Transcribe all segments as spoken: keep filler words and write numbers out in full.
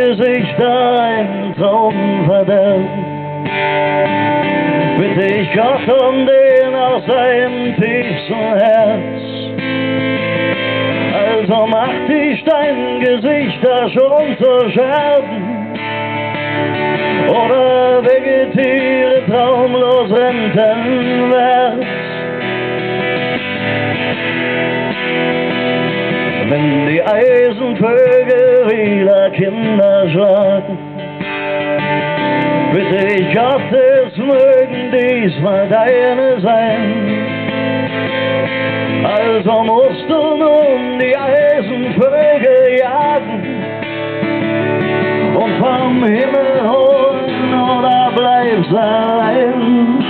Gesicht ein Traumverderb. Bitte ich Gott um den aus seinem tiefsten Herz. Also macht dich dein Gesicht da schon zu Scherben oder vegetiere traumlos rentenwärts. Wenn die Eisenvögel wieder Kinder schlagen, bitte ich Gott, es mögen diesmal deine sein. Also musst du nun die Eisenvögel jagen und vom Himmel holen oder bleibst allein.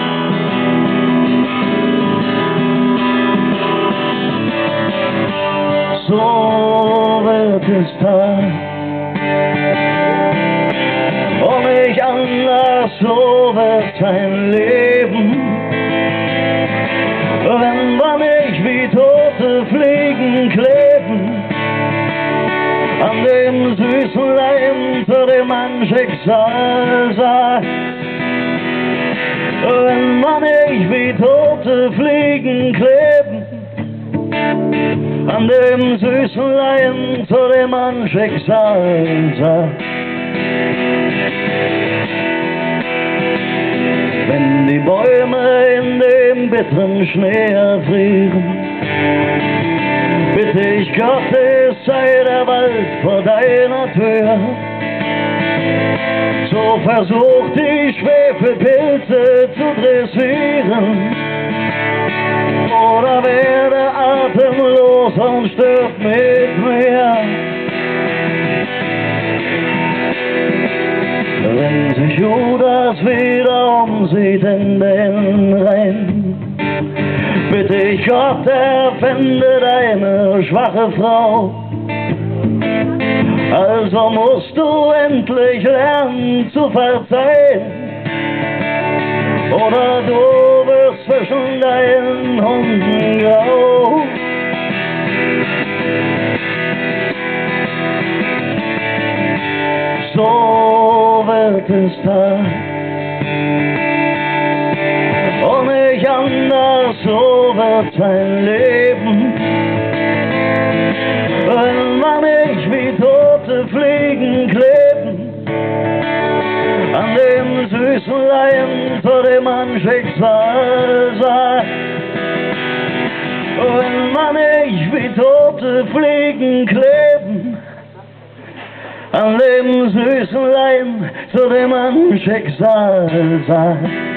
So wird es da und nicht anders, so wird dein Leben. Wenn wir nicht wie tote Fliegen kleben an dem süßen Leim, zu dem man Schicksal sagt. Wenn wir nicht wie tote Fliegen kleben an dem süßen Leim, zu dem man Schicksal sagt. Wenn die Bäume in dem bitteren Schnee erfrieren, bitte ich Gott, es sei der Wald vor deiner Tür. So versuch die Schwefelpilze zu dressieren oder werde atemlos und stirb mit mir. Wenn sich Judas wieder umsieht in den Rhein, bitte ich Gott, erfinde deine schwache Frau. Also musst du endlich lernen zu verzeihen, oder du wirst zwischen deinen Hunden grau. So wird es da und nicht anders, so wird sein Leben. Wenn wir nicht wie tote Fliegen kleben an dem süßen Leim, zu dem man Schicksal sagt. Wenn wir nicht wie tote Fliegen kleben an dem süßen Leim, zu dem man Schicksal sagt.